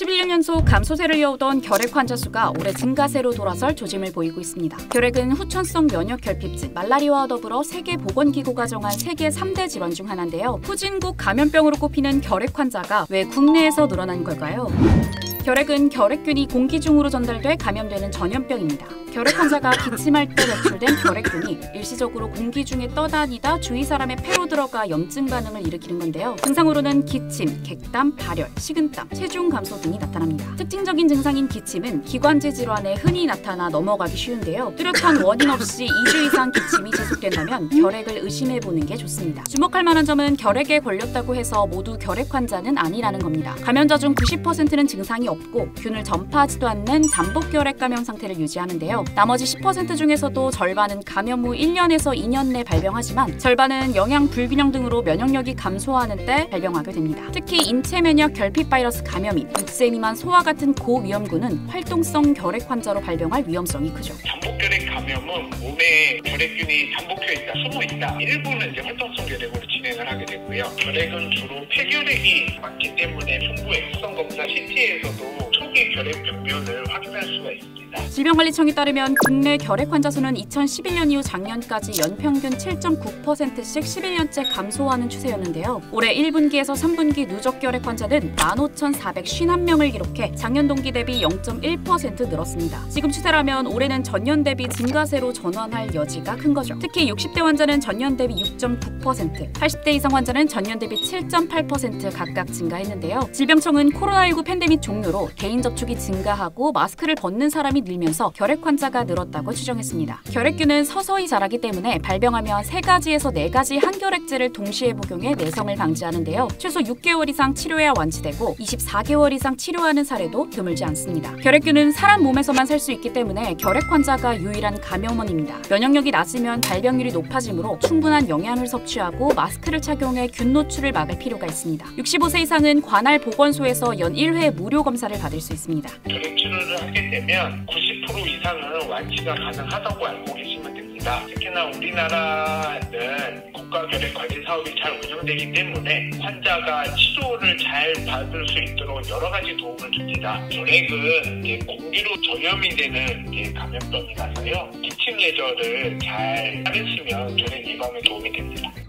11년 연속 감소세를 이어오던 결핵 환자 수가 올해 증가세로 돌아설 조짐을 보이고 있습니다. 결핵은 후천성 면역 결핍증, 말라리아와 더불어 세계보건기구가 정한 세계 3대 질환 중 하나인데요. 후진국 감염병으로 꼽히는 결핵 환자가 왜 국내에서 늘어난 걸까요? 결핵은 결핵균이 공기 중으로 전달돼 감염되는 전염병입니다. 결핵 환자가 기침할 때 배출된 결핵균이 일시적으로 공기 중에 떠다니다 주위 사람의 폐로 들어가 염증 반응을 일으키는 건데요. 증상으로는 기침, 객담, 발열, 식은땀, 체중 감소 등이 나타납니다. 특징적인 증상인 기침은 기관지 질환에 흔히 나타나 넘어가기 쉬운데요. 뚜렷한 원인 없이 2주 이상 기침이 지속된다면 결핵을 의심해보는 게 좋습니다. 주목할 만한 점은 결핵에 걸렸다고 해서 모두 결핵 환자는 아니라는 겁니다. 감염자 중 90%는 증상이 없고 균을 전파하지도 않는 잠복결핵 감염 상태를 유지하는데요. 나머지 10% 중에서도 절반은 감염 후 1년에서 2년 내 발병하지만 절반은 영양 불균형 등으로 면역력이 감소하는 때 발병하게 됩니다. 특히 인체 면역 결핍 바이러스 감염인 6세 미만 소아 같은 고위험군은 활동성 결핵 환자로 발병할 위험성이 크죠. 잠복결핵 감염은 몸에 결핵균이 잠복해 있다, 숨어 있다. 일부는 이제 활동성 결핵으로 진행을 하게 되고요. 결핵은 주로 폐결핵이 많기 때문에 풍부 엑스선 검사 CT에서도 초기 결핵 병변을 확인할 수가 있습니다. 질병관리청에 따르면 국내 결핵 환자 수는 2011년 이후 작년까지 연평균 7.9%씩 11년째 감소하는 추세였는데요. 올해 1분기에서 3분기 누적 결핵 환자는 15,451명을 기록해 작년 동기 대비 0.1% 늘었습니다. 지금 추세라면 올해는 전년 대비 증가세로 전환할 여지가 큰 거죠. 특히 60대 환자는 전년 대비 6.9%, 80대 이상 환자는 전년 대비 7.8% 각각 증가했는데요. 질병청은 코로나19 팬데믹 종료로 개인 접촉이 증가하고 마스크를 벗는 사람이 늘면서 결핵 환자가 늘었다고 추정했습니다. 결핵균은 서서히 자라기 때문에 발병하면 3가지에서 4가지 항결핵제를 동시에 복용해 내성을 방지하는데요. 최소 6개월 이상 치료해야 완치되고 24개월 이상 치료하는 사례도 드물지 않습니다. 결핵균은 사람 몸에서만 살 수 있기 때문에 결핵 환자가 유일한 감염원입니다. 면역력이 낮으면 발병률이 높아지므로 충분한 영양을 섭취하고 마스크를 착용해 균 노출을 막을 필요가 있습니다. 65세 이상은 관할 보건소에서 연 1회 무료 검사를 받을 수 있습니다. 결핵 치료를 하게 되면 90% 이상은 완치가 가능하다고 알고 계시면 됩니다. 특히나 우리나라는 국가결핵관리 사업이 잘 운영되기 때문에 환자가 치료를 잘 받을 수 있도록 여러 가지 도움을 줍니다. 결핵은 공기로 전염이 되는 감염병이라서요. 기침 예절을 잘 하시면 결핵 예방에 도움이 됩니다.